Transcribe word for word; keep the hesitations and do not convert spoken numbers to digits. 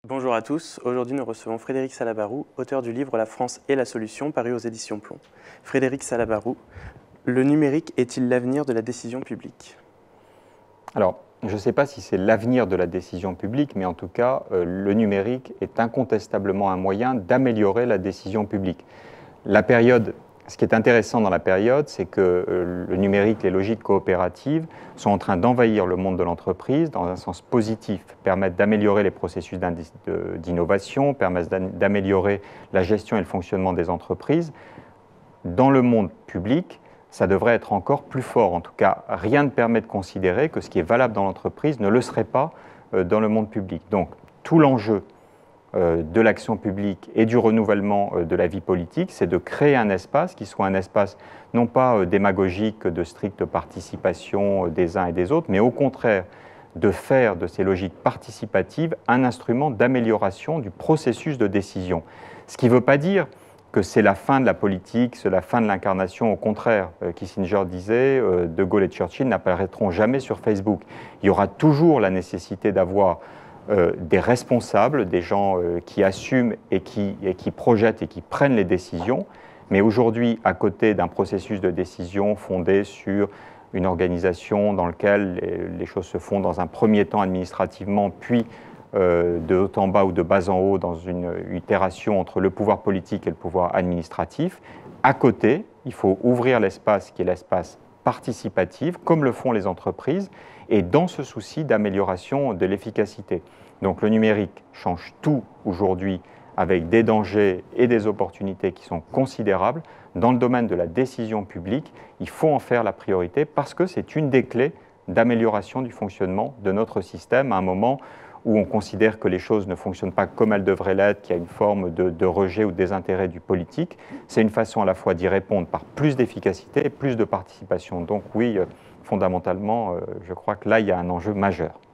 Bonjour à tous, aujourd'hui nous recevons Frédéric Salabarou, auteur du livre La France et la solution, paru aux éditions Plomb. Frédéric Salabarou, le numérique est-il l'avenir de la décision publique? Alors, je ne sais pas si c'est l'avenir de la décision publique, mais en tout cas, euh, le numérique est incontestablement un moyen d'améliorer la décision publique. La période, ce qui est intéressant dans la période, c'est que euh, le numérique, les logiques coopératives sont en train d'envahir le monde de l'entreprise dans un sens positif, permettent d'améliorer les processus d'innovation, permettent d'améliorer la gestion et le fonctionnement des entreprises. Dans le monde public, ça devrait être encore plus fort. En tout cas, rien ne permet de considérer que ce qui est valable dans l'entreprise ne le serait pas euh, dans le monde public. Donc, tout l'enjeu euh, de l'action publique et du renouvellement euh, de la vie politique, c'est de créer un espace qui soit un espace non pas euh, démagogique de stricte participation euh, des uns et des autres, mais au contraire de faire de ces logiques participatives un instrument d'amélioration du processus de décision. Ce qui ne veut pas dire que c'est la fin de la politique, c'est la fin de l'incarnation. Au contraire, euh, Kissinger disait, euh, De Gaulle et Churchill n'apparaîtront jamais sur Facebook. Il y aura toujours la nécessité d'avoir euh, des responsables, des gens euh, qui assument et qui, et qui projettent et qui prennent les décisions. Mais aujourd'hui, à côté d'un processus de décision fondé sur une organisation dans laquelle les, les choses se font dans un premier temps administrativement, puis Euh, de haut en bas ou de bas en haut dans une itération entre le pouvoir politique et le pouvoir administratif. À côté, il faut ouvrir l'espace qui est l'espace participatif, comme le font les entreprises, et dans ce souci d'amélioration de l'efficacité. Donc le numérique change tout aujourd'hui avec des dangers et des opportunités qui sont considérables. Dans le domaine de la décision publique, il faut en faire la priorité parce que c'est une des clés d'amélioration du fonctionnement de notre système à un moment où on considère que les choses ne fonctionnent pas comme elles devraient l'être, qu'il y a une forme de, de rejet ou de désintérêt du politique. C'est une façon à la fois d'y répondre par plus d'efficacité et plus de participation. Donc oui, fondamentalement, je crois que là, il y a un enjeu majeur.